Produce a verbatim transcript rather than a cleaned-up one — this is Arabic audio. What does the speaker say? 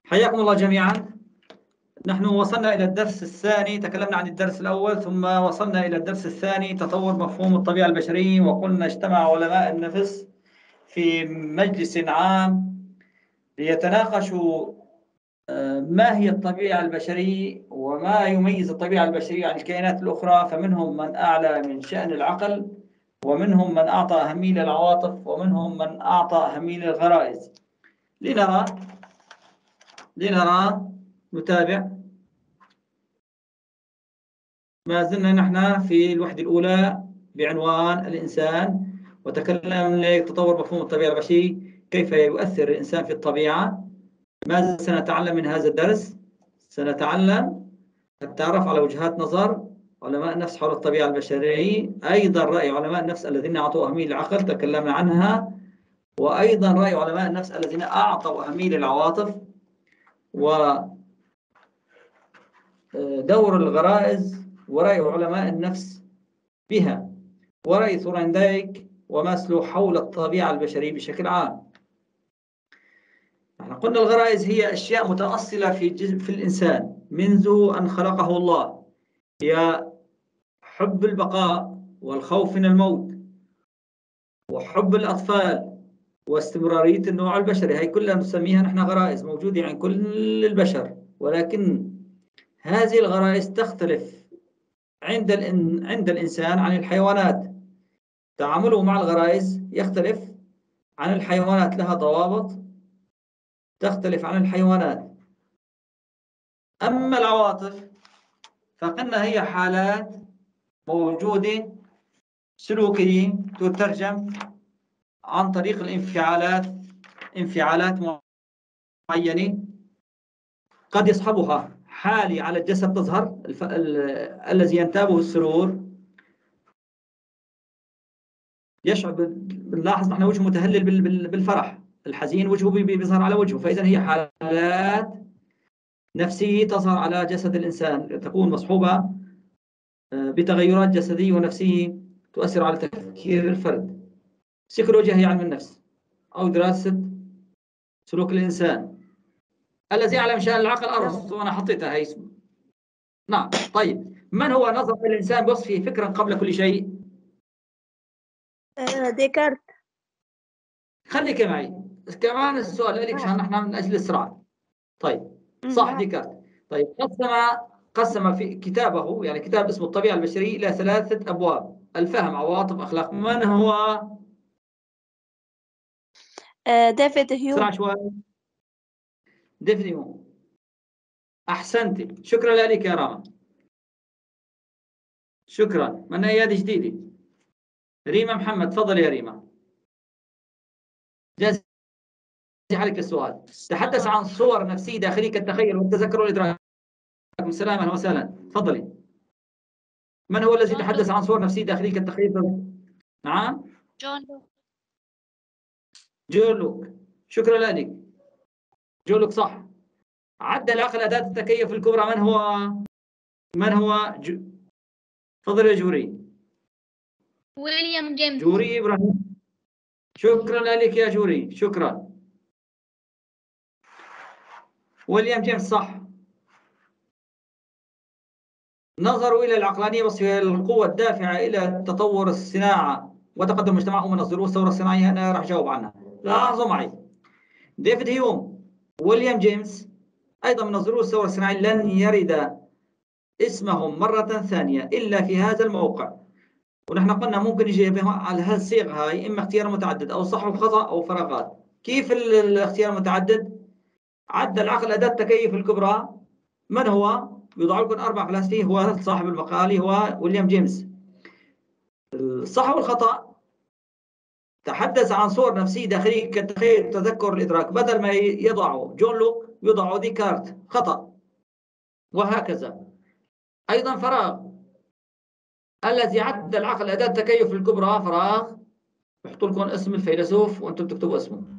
حياكم الله جميعا. نحن وصلنا إلى الدرس الثاني، تكلمنا عن الدرس الأول ثم وصلنا إلى الدرس الثاني تطور مفهوم الطبيعة البشرية. وقلنا اجتمع علماء النفس في مجلس عام ليتناقشوا ما هي الطبيعة البشرية وما يميز الطبيعة البشرية عن الكائنات الأخرى. فمنهم من أعلى من شأن العقل، ومنهم من أعطى أهمية للعواطف، ومنهم من أعطى أهمية للغرائز. لنرى لنرى نتابع. ما زلنا نحن في الوحدة الأولى بعنوان الإنسان، وتكلمنا تطور مفهوم الطبيعة البشرية، كيف يؤثر الإنسان في الطبيعة. ماذا سنتعلم من هذا الدرس؟ سنتعلم التعرف على وجهات نظر علماء النفس حول الطبيعة البشرية، أيضا رأي علماء النفس الذين أعطوا أهمية للعقل تكلمنا عنها، وأيضا رأي علماء النفس الذين أعطوا أهمية للعواطف، ودور الغرائز، ورأي علماء النفس بها، ورأي ثورندايك وماسلو حول الطبيعة البشرية بشكل عام. نحن قلنا الغرائز هي أشياء متأصلة في في الإنسان منذ أن خلقه الله، هي حب البقاء والخوف من الموت وحب الأطفال واستمرارية النوع البشري. هي كلها نسميها نحن غرائز موجودة عند كل البشر، ولكن هذه الغرائز تختلف عند عند الإنسان عن الحيوانات. تعامله مع الغرائز يختلف عن الحيوانات، لها ضوابط تختلف عن الحيوانات. أما العواطف فقلنا هي حالات موجودة سلوكية تترجم عن طريق الانفعالات، انفعالات معينة قد يصحبها حالة على الجسد تظهر الف... ال... الذي ينتابه السرور، يشعر، بنلاحظ نحن وجهه متهلل بال... بالفرح، الحزين وجهه بيظهر على وجهه. فإذا هي حالات نفسية تظهر على جسد الإنسان، تكون مصحوبة بتغيرات جسدية ونفسية تؤثر على تفكير الفرد. السيكولوجيا هي علم النفس أو دراسة سلوك الإنسان الذي يعلم شأن العقل أرسطو، وأنا حطيتها هي اسمه. نعم. طيب، من هو نظر الإنسان بوصفه فكرا قبل كل شيء؟ ديكارت. خليك معي كمان السؤال لك عشان نحن من أجل السرعة. طيب صح، ديكارت. طيب قسم قسم في كتابه، يعني كتاب اسمه الطبيعة البشرية، إلى ثلاثة أبواب: الفهم، عواطف، أخلاق. من هو؟ ديفيد هيوم. سرعة شوي. ديفيد هيوم، أحسنتي، شكرا لك يا راما، شكرا. من أيادي جديدة؟ ريما محمد، تفضل يا ريما. جاهز عليك السؤال. تحدث عن صور نفسية داخلية كالتخيل والتذكر والإدراك. السلام، أهلا وسهلا، تفضلي. من هو الذي تحدث عن صور نفسية داخلية كالتخيل؟ نعم، جون لوك. جون لوك، شكرا لك. جون لوك صح. عد العقل أداة التكيف الكبرى. من هو؟ من هو؟ ج... تفضل يا جوري. ويليام جيمس. جوري إبراهيم، شكرا لك يا جوري، شكرا. ويليام جيمس صح. نظروا إلى العقلانية وصفها القوة الدافعة إلى تطور الصناعة وتقدم مجتمعهم من الظروف الثورة الصناعية. أنا راح أجاوب عنها، لاحظوا معي. ديفيد هيوم، ويليام جيمس، أيضا من الظروف الثورة الصناعية، لن يرد اسمهم مرة ثانية إلا في هذا الموقع. ونحن قلنا ممكن يجي بهم على هالصيغة هاي إما اختيار متعدد أو صح وخطأ أو فراغات. كيف الاختيار المتعدد؟ عد العقل أداة التكيف الكبرى. من هو؟ يوضع لكم أربع فلاسفة، هو صاحب المقالة هو ويليام جيمس. الصح والخطأ: تحدث عن صور نفسية داخلية كالتخيل، التذكر، الإدراك. بدل ما يضعوا جون لوك يضعوا ديكارت، خطأ. وهكذا. أيضا فراغ: الذي عد العقل أداة التكيف الكبرى فراغ. بحط لكم اسم الفيلسوف وأنتم تكتبوا اسمه.